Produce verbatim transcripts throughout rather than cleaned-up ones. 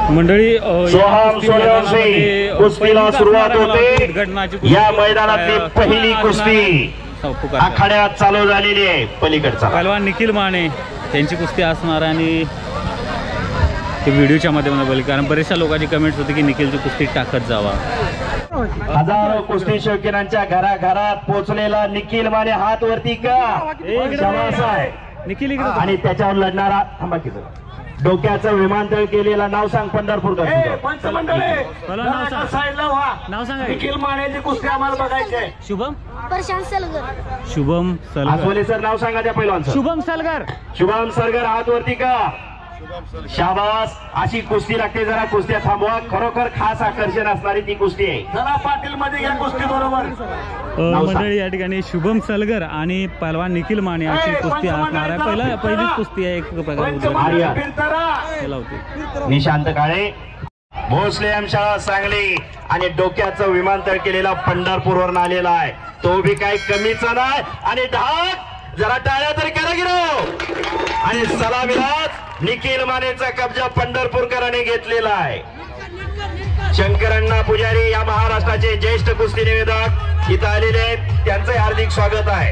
मंडळी सोहम सोळ्यांशी कुस्तीला सुरुवात होते। या मैदानातली पहिली कुस्ती आखाड्यात चालू झालेली आहे। पलीकडचा पहलवान निखिल माने त्यांची कुस्ती असणार आणि ते व्हिडिओच्या माध्यमातून बोलले, कारण बरेचशा लोकांची कमेंट्स होती की निखिलची कुस्ती टाकत जावा। हजारो कुस्ती शौकीनांच्या घराघरात पोहोचलेला निखिल माने हात वरती का शाबास आहे निखिल आणि त्याच्यावर लढणारा थांबा की जरा डोक्याचं विमानतळ केलेला नाव सांग पंढरपूर का पंचमंडळे नाव सांगा निखिल मानेची कुस्ती आम्हाला बघायची आहे। शुभम प्रशांत सलगर शुभम सलगर आसवले सर नाव सांगा त्या पहिलवानचं। शुभम सलगर शुभम सलगर हात वरती का शाबास। अशी कुस्ती लागते, जरा कुस्त्या थांबवा। खरोखर खास आकर्षण असणारी ती कुस्ती आहे। जरा पाटील मध्ये या कुस्ती बरोबर मंडळी या ठिकाणी शुभम सलगर आणि पहलवान निखिल माने अशी कुस्ती असणार आहे। पहिला पहिलीच कुस्ती आहे एक प्रकार निशांत काळे भोसले शाळा सांगली आणि डोक्याचं विमानतळ केलेला पंढरपूरवरून आलेला आहे। तो बी काही कमीचा नाही आणि ढाक जरा टाळ्या तरी करा गिरो आणि सलामीलाच निखिल मानेचा कब्जा पंढरपूरकरांनी घेतलेला आहे। शंकरण्णा पुजारी या महाराष्ट्राचे ज्येष्ठ कुस्ती निवेदक इथं आलेले आहेत, त्यांचे हार्दिक स्वागत आहे।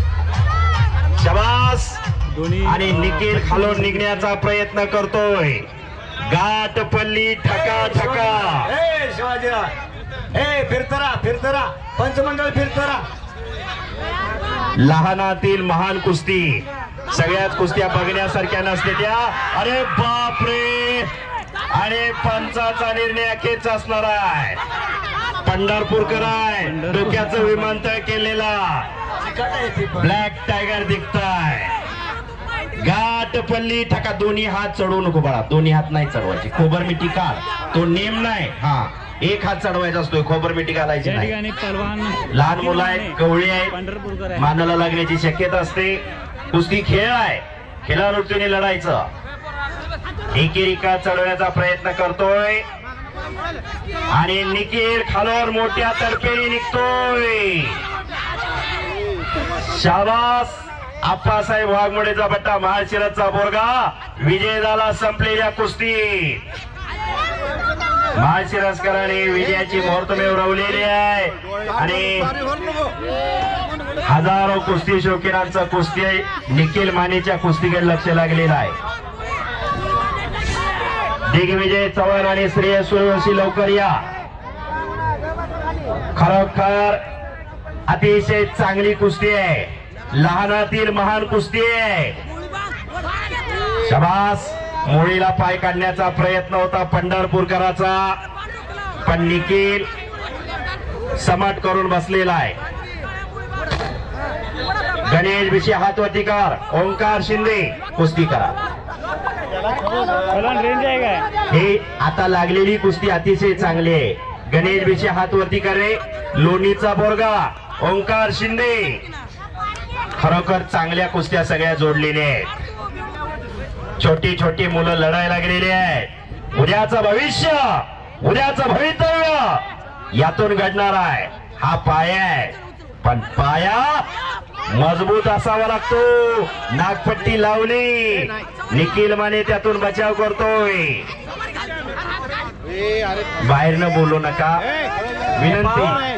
शाबास आणि निखिल खालून निघण्याचा प्रयत्न करतोय। गाठ पल्ली ठका ठका शिवाजीराव ए फिरतरा फिरतरा पंचमंडळ फिरतरा। लहानातील महान कुस्ती सगळ्याच कुस्त्या बघण्यासारख्या नसते त्या। अरे बापरे आणि पंचाचा निर्णय अखेरचा असणार आहे। पंढरपूरकर आहे, डोक्याचं विमानतळ केलेला ब्लॅक टायगर दिसताय। गाठ पल्ली ठका दोन्ही हात चढवू नको बाळा, दोन्ही हात नाही चढवायचे। खोबर मिठी काढ, तो नेम नाही। हा एक हात चढवायचा असतोय, खोबर मिठी घालायची नाही। लहान मुलं आहेत, कवळी आहेत, मानाला लागण्याची शक्यता असते। कुस्ती खेळ आहे, खेळाडूने लढायचं। एकेरिका चढवण्याचा प्रयत्न करतोय आणि निखिल खालोर मोठ्या तडफेने निघतोय। शाबास आप्पासाहेब वाघमोडेचा बट्टा महाशिरसचा बोरगा विजय झाला संपलेल्या कुस्तीत। महाशिरसकरांनी विजयाची मुहूर्तमेव रवलेली आहे आणि हजारो कुस्ती शौकीनांचा कुस्ती निखिल मानेच्या कुस्तीकडे लक्ष लागलेलं आहे। दिग्विजय चव्हाण आणि श्रेय सूर्यवंशी लवकर या। खरोखर अतिशय चांगली कुस्ती आहे, लहानातील महान कुस्ती आहे। शाबास मोळीला पाय काढण्याचा प्रयत्न होता पंढरपूरकराचा, पण निखिल समट करून बसलेला आहे। गणेश विषय हातवरती कर, ओंकार शिंदे कुस्ती करा। हे आता लागलेली कुस्ती अतिशय चांगली आहे। गणेश विषय हातवरती करे, लोणीचा बोरगा ओंकार शिंदे। खरोखर चांगल्या कुस्त्या सगळ्या जोडलेल्या आहेत। छोटी छोटी मुलं लढायला लागलेली आहेत। उद्याचं भविष्य, उद्याचं भवितव्य यातून घडणार आहे। हा पाया आहे, पण पाया मजबूत असावा लागतो। नागपट्टी लावली, निखिल माने त्यातून बचाव करतोय। बाहेर न बोलू नका विनंती।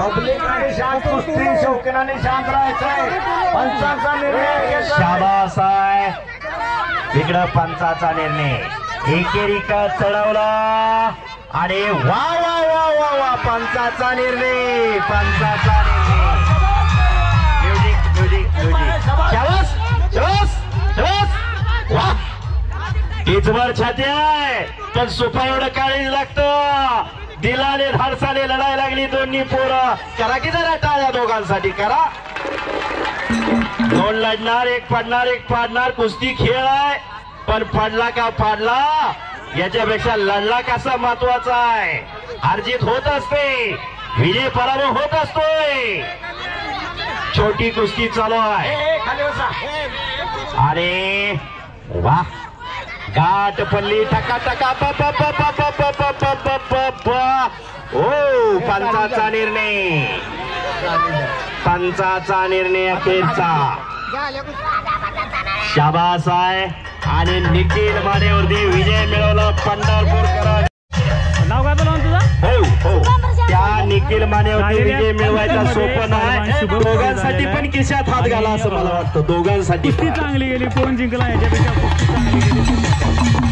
शाबास आहे, इकडं पंचाचा निर्णय। एकेरिका चढवला आणि वा वा वा वा वा पंचाचा निर्णय, पंचाचा निर्णय। म्युझिक म्युझिक म्युझिक शाबास शाबास शाबास वा। टीचवर छाती आहे, पण सोफा एवढं काळीच लागतं। दिलाने धाडसाने लढाई लागली दोन्ही पोरं। करा की जरा टाळ्या दोघांसाठी करा। दोन लढणार, एक पडणार एक पाडणार। कुस्ती खेळ आहे, पण पडला का पाडला याच्यापेक्षा लढला कसा महत्वाचा आहे। अर्जित होत असते, विजय पराभव होत असतोय। छोटी कुस्ती चालू आहे आणि वा गाठ पल्ली ठका ठका प प प प प प प प प ओ पंचाचा निर्णय, पंचाचा निर्णय अखेरचा। शाबास आहे आणि निखिल मानेवरती विजय मिळवला पंढरपूरकर। देखील मान्यवती झालेल्या विजय मिळवायचा पंचामध्ये सोपं नाही. शुभम दोघांसाठी झालेला पण आहे. खिशात हात घाला असं मला वाटतं दोघांसाठी कुस्ती पण. चांगली गेली कोण जिंकला याच्यापेक्षा कुस्ती चांगली गेली